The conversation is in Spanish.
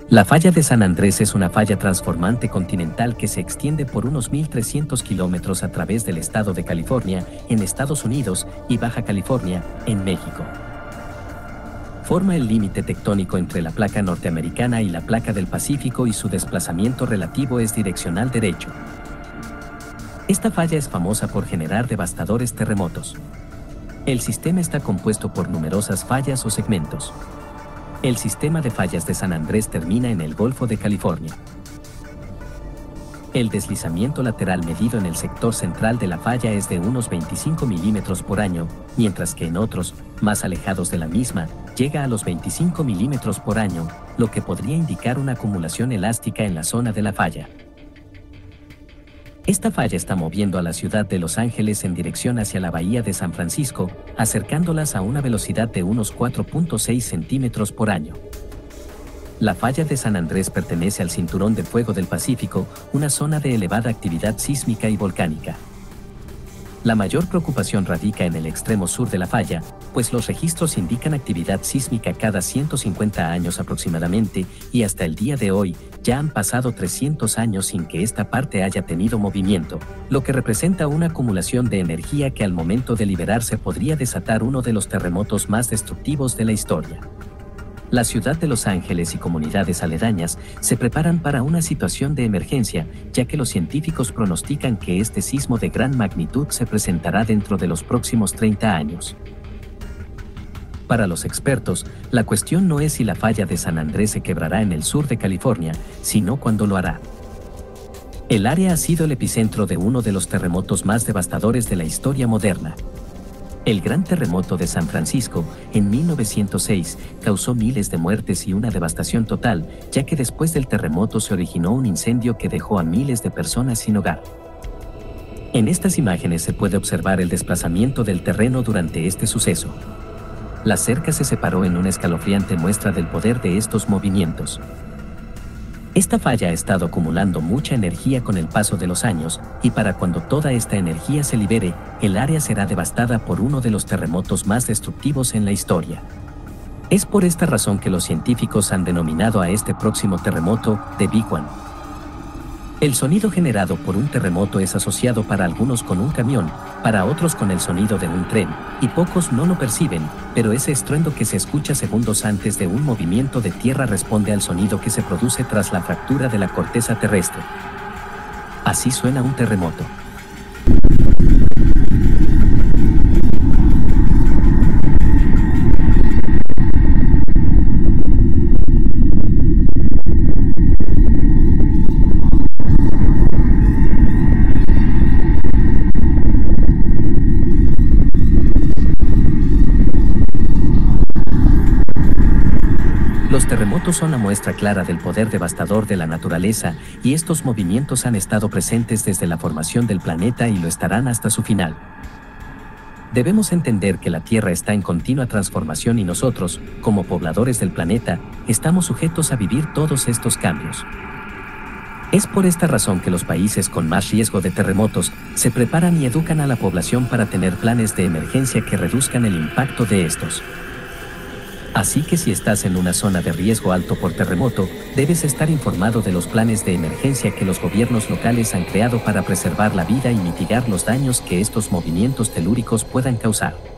La falla de San Andrés es una falla transformante continental que se extiende por unos 1.300 kilómetros a través del estado de California, en Estados Unidos, y Baja California, en México. Forma el límite tectónico entre la placa norteamericana y la placa del Pacífico y su desplazamiento relativo es direccional derecho. Esta falla es famosa por generar devastadores terremotos. El sistema está compuesto por numerosas fallas o segmentos. El sistema de fallas de San Andrés termina en el Golfo de California. El deslizamiento lateral medido en el sector central de la falla es de unos 25 milímetros por año, mientras que en otros, más alejados de la misma, llega a los 25 milímetros por año, lo que podría indicar una acumulación elástica en la zona de la falla. Esta falla está moviendo a la ciudad de Los Ángeles en dirección hacia la bahía de San Francisco, acercándolas a una velocidad de unos 4.6 centímetros por año. La falla de San Andrés pertenece al Cinturón de Fuego del Pacífico, una zona de elevada actividad sísmica y volcánica. La mayor preocupación radica en el extremo sur de la falla, pues los registros indican actividad sísmica cada 150 años aproximadamente, y hasta el día de hoy, ya han pasado 300 años sin que esta parte haya tenido movimiento, lo que representa una acumulación de energía que al momento de liberarse podría desatar uno de los terremotos más destructivos de la historia. La ciudad de Los Ángeles y comunidades aledañas se preparan para una situación de emergencia, ya que los científicos pronostican que este sismo de gran magnitud se presentará dentro de los próximos 30 años. Para los expertos, la cuestión no es si la falla de San Andrés se quebrará en el sur de California, sino cuándo lo hará. El área ha sido el epicentro de uno de los terremotos más devastadores de la historia moderna. El gran terremoto de San Francisco, en 1906, causó miles de muertes y una devastación total, ya que después del terremoto se originó un incendio que dejó a miles de personas sin hogar. En estas imágenes se puede observar el desplazamiento del terreno durante este suceso. La cerca se separó en una escalofriante muestra del poder de estos movimientos. Esta falla ha estado acumulando mucha energía con el paso de los años, y para cuando toda esta energía se libere, el área será devastada por uno de los terremotos más destructivos en la historia. Es por esta razón que los científicos han denominado a este próximo terremoto The Big One. El sonido generado por un terremoto es asociado para algunos con un camión, para otros con el sonido de un tren, y pocos no lo perciben, pero ese estruendo que se escucha segundos antes de un movimiento de tierra responde al sonido que se produce tras la fractura de la corteza terrestre. Así suena un terremoto. Los terremotos son la muestra clara del poder devastador de la naturaleza, y estos movimientos han estado presentes desde la formación del planeta y lo estarán hasta su final. Debemos entender que la Tierra está en continua transformación y nosotros, como pobladores del planeta, estamos sujetos a vivir todos estos cambios. Es por esta razón que los países con más riesgo de terremotos se preparan y educan a la población para tener planes de emergencia que reduzcan el impacto de estos. Así que si estás en una zona de riesgo alto por terremoto, debes estar informado de los planes de emergencia que los gobiernos locales han creado para preservar la vida y mitigar los daños que estos movimientos telúricos puedan causar.